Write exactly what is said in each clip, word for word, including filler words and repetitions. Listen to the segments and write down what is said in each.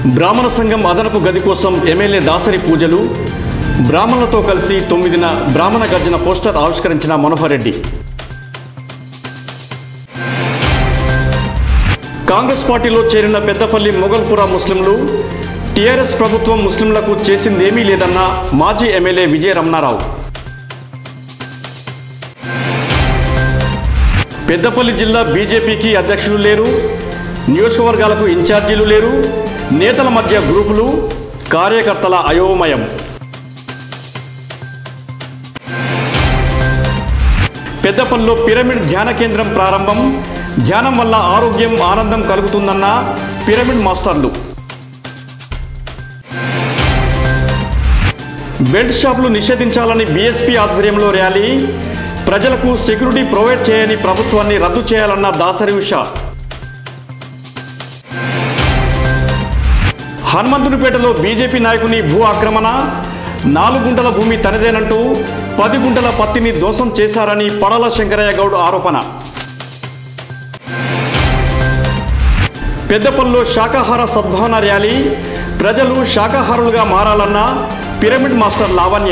బ్రాహ్మణ సంఘం అదనపు గది కోసం ఎమ్మెల్యే దాసరి పూజలు. బ్రాహ్మణులతో కలిసి తొమ్మిదిన బ్రాహ్మణ గర్జన పోస్టర్ ఆవిష్కరించిన మనోహర్ రెడ్డి. కాంగ్రెస్ పార్టీలో చేరిన పెద్దపల్లి మొగల్పుర ముస్లింలు. టీఆర్ఎస్ ప్రభుత్వం ముస్లింలకు చేసిందేమీ లేదన్న మాజీ ఎమ్మెల్యే విజయ రమణారావు. పెద్దపల్లి జిల్లా బీజేపీకి అధ్యక్షులు లేరు, నియోజకవర్గాలకు ఇన్ఛార్జీలు లేరు, నేతల మధ్య గ్రూపులు, కార్యకర్తల అయోమయం. పెద్దపల్లిలో పిరమిడ్ ధ్యాన కేంద్రం ప్రారంభం. ధ్యానం వల్ల ఆరోగ్యం, ఆనందం కలుగుతుందన్న పిరమిడ్ మాస్టర్లు. బెల్ట్ షాపులు నిషేధించాలని బీఎస్పీ ఆధ్వర్యంలో ర్యాలీ. ప్రజలకు సెక్యూరిటీ ప్రొవైడ్ చేయని ప్రభుత్వాన్ని రద్దు చేయాలన్న దాసరి ఉష. హనుమంతునిపేటలో బీజేపీ నాయకుని భూ ఆక్రమణ. నాలుగు గుంటల భూమి తనదేనంటూ పది గుంటల పత్తిని ధ్వంసం చేశారని పడాల శంకరయ్య గౌడ్ ఆరోపణ. పెద్దపల్లిలో శాకాహార సద్భావన ర్యాలీ. ప్రజలు శాకాహారులుగా మారాలన్న పిరమిడ్ మాస్టర్ లావణ్య.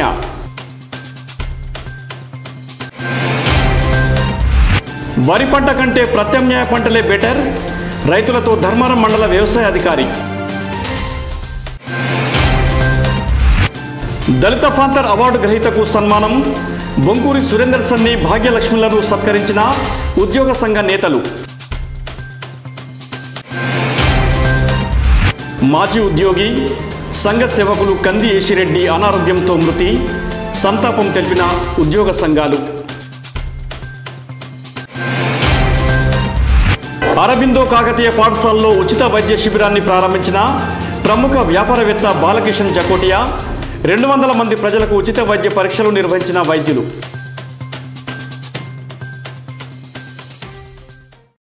వరి పంట కంటే ప్రత్యామ్నాయ పంటలే బెటర్. రైతులతో ధర్మారం మండల వ్యవసాయ అధికారి. దళిత ఫాంతర్ అవార్డు గ్రహీతకు సన్మానం. బొంకూరి సురేందర్ సన్ని, భాగ్యలక్ష్మిలను సత్కరించిన ఉద్యోగ సంఘ నేతలు. మాజీ ఉద్యోగి, సంఘ సేవకులు కంది ఏషిరెడ్డి అనారోగ్యంతో మృతి. సంతాపం తెలిపిన ఉద్యోగ సంఘాలు. అరబిందో కాకతీయ పాఠశాలలో ఉచిత వైద్య శిబిరాన్ని ప్రారంభించిన ప్రముఖ వ్యాపారవేత్త బాలకిషన్ జకోటియా. రెండు వందల మంది ప్రజలకు ఉచిత వైద్య పరీక్షలు నిర్వహించిన వైద్యులు.